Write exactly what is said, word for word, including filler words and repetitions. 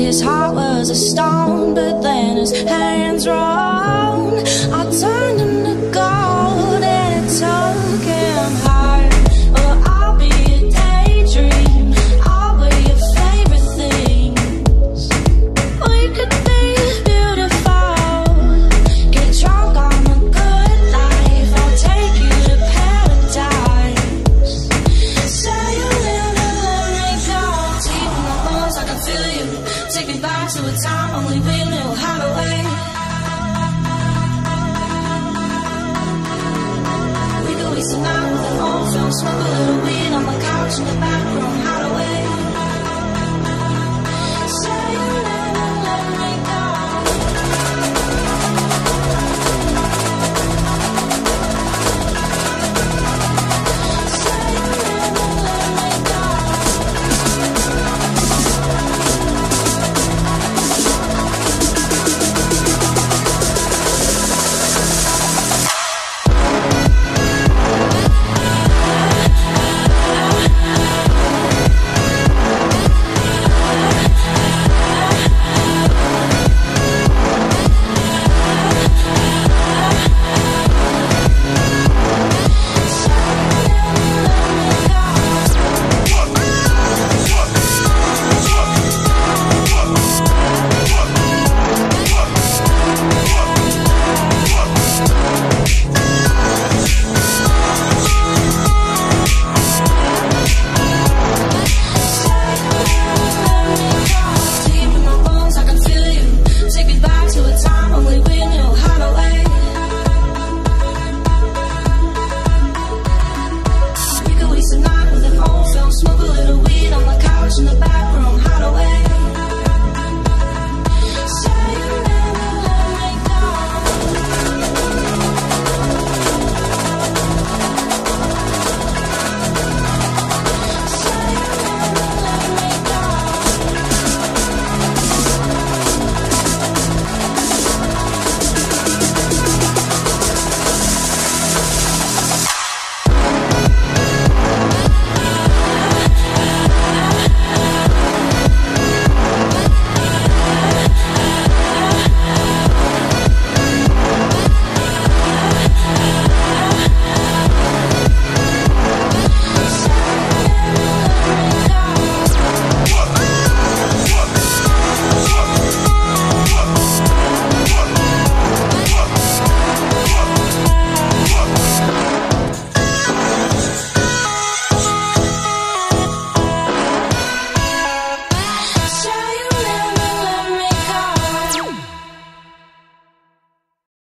his heart was a stone, but then his hands were on. I turned him to gold and it took him hard. Well, I'll be a daydream, I'll be your favorite things. We could be beautiful, get drunk on the good life. I'll take you to paradise. Say you live and let me go. Deep in my bones, I can feel you. Take me back to a time only we knew how to wait. We could waste a night with an old film, smoke a little weed on the couch in the back room.